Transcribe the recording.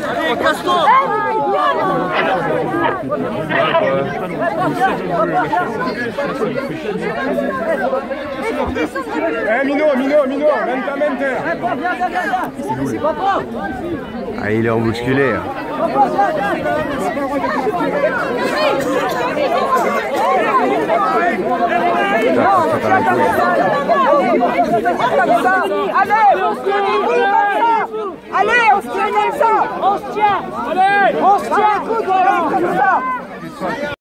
Allez, casse-toi. Mino, menta. Ah, il est embusculé. Allez, on se tient comme ça. On se tient. Allez, on se tient. Comme ça.